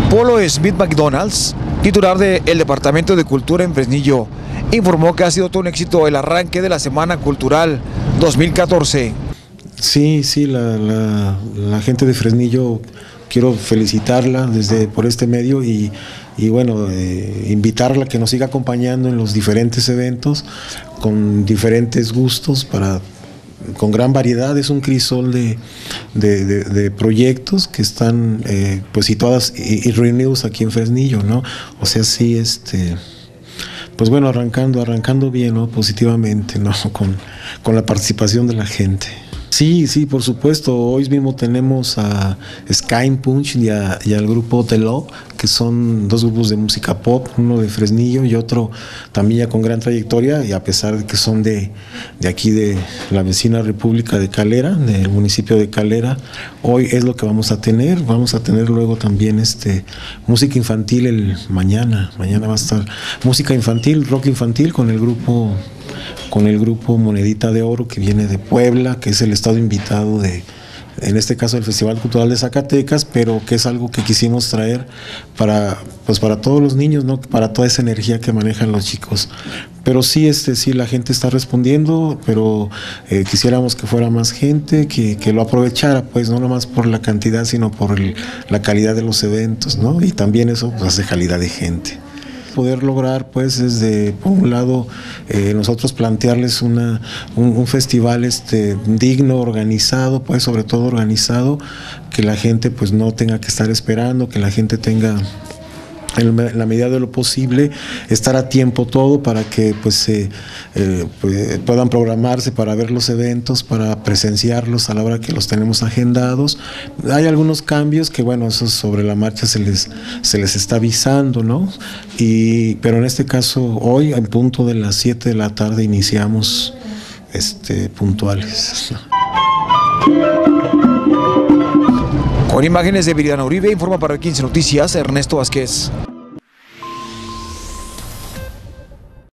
Polo Smith McDonald's, titular del Departamento de Cultura en Fresnillo, informó que ha sido todo un éxito el arranque de la Semana Cultural 2014. Sí, la gente de Fresnillo, quiero felicitarla por este medio y bueno, invitarla a que nos siga acompañando en los diferentes eventos con diferentes gustos, con gran variedad. Es un crisol de proyectos que están pues situados y reunidos aquí en Fresnillo, ¿no? O sea, sí, pues bueno, arrancando bien, ¿no? Positivamente, ¿no? Con la participación de la gente. Sí, por supuesto. Hoy mismo tenemos a Sky Punch y al grupo The Law, que son dos grupos de música pop, uno de Fresnillo y otro también ya con gran trayectoria, y a pesar de que son de aquí de la vecina República de Calera, del municipio de Calera. Hoy es lo que vamos a tener. Vamos a tener luego también música infantil mañana va a estar música infantil, rock infantil con el grupo Monedita de Oro, que viene de Puebla, que es el estado invitado en este caso del Festival Cultural de Zacatecas, pero que es algo que quisimos traer para todos los niños, ¿no? Para toda esa energía que manejan los chicos. Pero sí, sí, la gente está respondiendo, pero quisiéramos que fuera más gente, que lo aprovechara, pues no nomás por la cantidad, sino por la calidad de los eventos, ¿no? Y también eso pues hace calidad de gente. Poder lograr, pues, por un lado, nosotros plantearles un festival digno, organizado, pues sobre todo organizado, que la gente pues no tenga que estar esperando, que la gente tenga, en la medida de lo posible, estar a tiempo todo para que pues puedan programarse para ver los eventos, para presenciarlos a la hora que los tenemos agendados. Hay algunos cambios que, bueno, eso sobre la marcha se les está avisando, ¿no? Pero en este caso, hoy, en punto de las 7 de la tarde, iniciamos puntuales. Con imágenes de Viridiana Uribe, informa para 15 Noticias, Ernesto Vázquez.